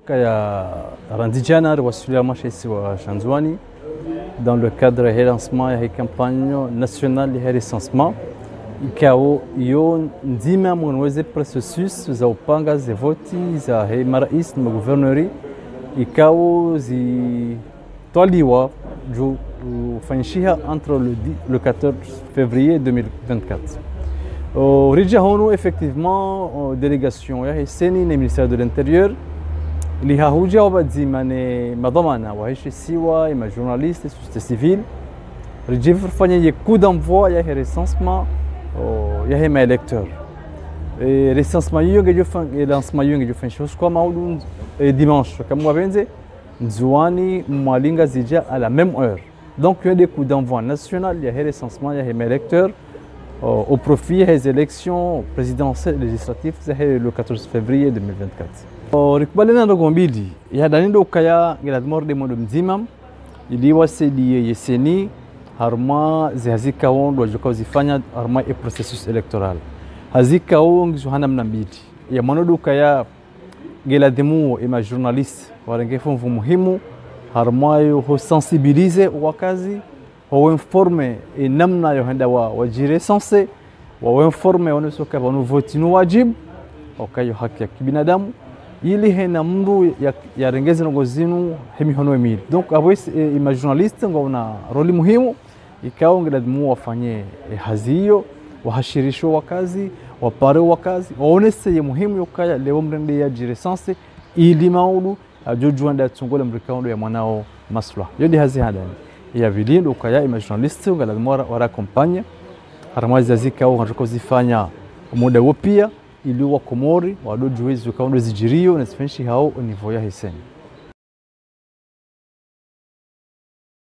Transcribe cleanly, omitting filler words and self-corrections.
Randijana rewasuliama chez wa Chanzwani dans le cadre de lancement de la campagne nationale de recensement. Ikao yon ndima mwenweze processus za upanga za voti za marais na gouverneuri ikao zi twaliwa ju ufanyishiha entre le 14 février 2024. Rija hono effectivement délégation ya Heseni na ministère de l'Intérieur lihahuja wabadzimane madhamana wahishi siwa ima journaliste société civile rijifr fanya ye coup d'envoi ya recensement ya hema électeur et recensement yonge jo fan et lancement yonge jo fan chose comme maudun dimanche comme wabenze nzuani mwalinga zija à la même heure donc il y a des coups d'envoi national ya recensement ya hema électeur au profit des élections présidentielles législatives le 14 février 2024. Rikubalena ndogo mbili ya danindo kaya ngeladmor de mondo mzima iliwasili yeseni harma zihazika wondo wajoka zifanya harma e processus electoral hazika wongi johana mnambili ya manodo kaya ngelademu ema journaliste warengefu mvu muhimu harma yo ho sensibiliser wakazi ho informe e namna yo henda wajire sense wa informe wanosoka wanu votinu wajib okayo haki ya kibinadamu ili hena mndu ya rengeze ngozinu hemi hono emil donc abwes ima journaliste ngona roli muhimu ikao ngeladmu wafanye haziyo wahashirisho wakazi wapare wakazi waonese ye muhimu yokaya leo mrende ya jiresanse ili maulu ajojuanda tsungola mrikaundo ya mwanao masla yodi hazi hadani ya vilindo kaya ima journaliste ngeladmu wara kampanya haramazi azikao ngajokozifanya muda wopia ili wa Komori wadojuwezi ukaundo zijirio na sifenshi hao au niveau ya Heseni.